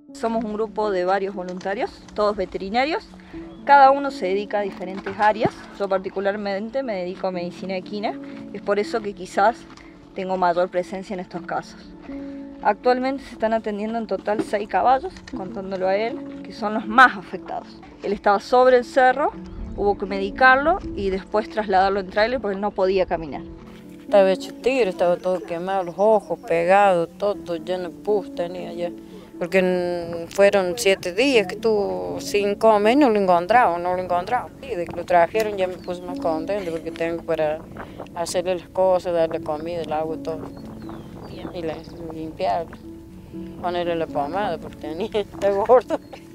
Somos un grupo de varios voluntarios, todos veterinarios. Cada uno se dedica a diferentes áreas. Yo particularmente me dedico a medicina equina. Es por eso que quizás tengo mayor presencia en estos casos. Actualmente se están atendiendo en total 6 caballos, contándolo a él, que son los más afectados. Él estaba sobre el cerro, hubo que medicarlo y después trasladarlo en tráiler porque él no podía caminar. Estaba hecho tigre, estaba todo quemado, los ojos pegados, todo lleno de pus tenía ya. Porque fueron 7 días que estuvo sin comer y no lo encontraba. Y de que lo trajeron ya me puse más contento porque tengo para hacerle las cosas, darle comida, el agua y todo. Y limpiarlo, ponerle la pomada porque está gordo.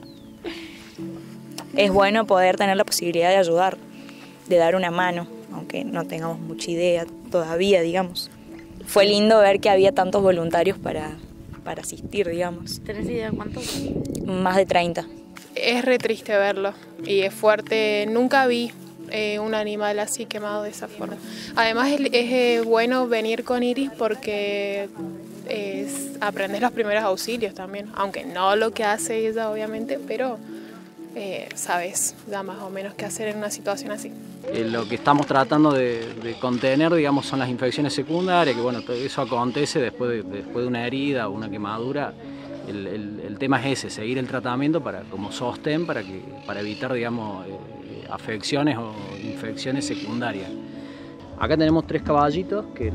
Es bueno poder tener la posibilidad de ayudar, de dar una mano, aunque no tengamos mucha idea todavía, digamos. Fue lindo ver que había tantos voluntarios para asistir, digamos. ¿Tenés idea de cuántos? Más de 30. Es re triste verlo y es fuerte. Nunca vi un animal así quemado de esa forma. Además es bueno venir con Iris porque aprendes los primeros auxilios también, aunque no lo que hace ella obviamente, pero sabes ya más o menos qué hacer en una situación así. Lo que estamos tratando de contener, digamos, son las infecciones secundarias, que bueno, eso acontece después de una herida o una quemadura. El tema es ese, seguir el tratamiento como sostén para evitar, digamos, afecciones o infecciones secundarias. Acá tenemos 3 caballitos que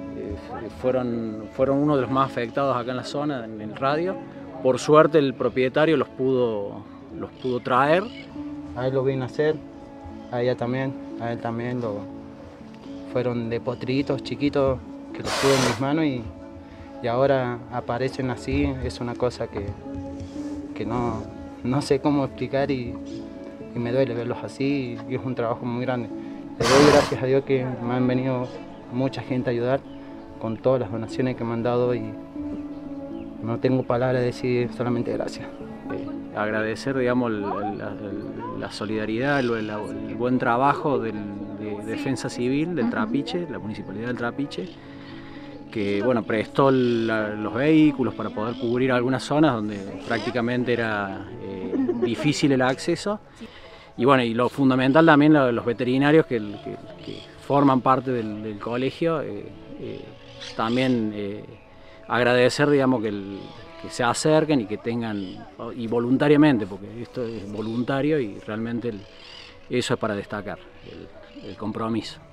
fueron uno de los más afectados acá en la zona, en el radio. Por suerte el propietario los pudo traer. A él lo vi nacer, a ella también, a él también. Fueron de potritos chiquitos que los tuve en mis manos y ahora aparecen así. Es una cosa que no sé cómo explicar y me duele verlos así y es un trabajo muy grande. Le doy gracias a Dios que me han venido mucha gente a ayudar con todas las donaciones que me han dado y no tengo palabras de decir solamente gracias. Agradecer, digamos, la solidaridad, el buen trabajo de Defensa Civil del Trapiche, la Municipalidad del Trapiche, que bueno, prestó los vehículos para poder cubrir algunas zonas donde prácticamente era difícil el acceso. Y bueno, y lo fundamental también los veterinarios que forman parte del colegio, también agradecer, digamos, que se acerquen y que tengan, y voluntariamente, porque esto es voluntario y realmente eso es para destacar, el compromiso.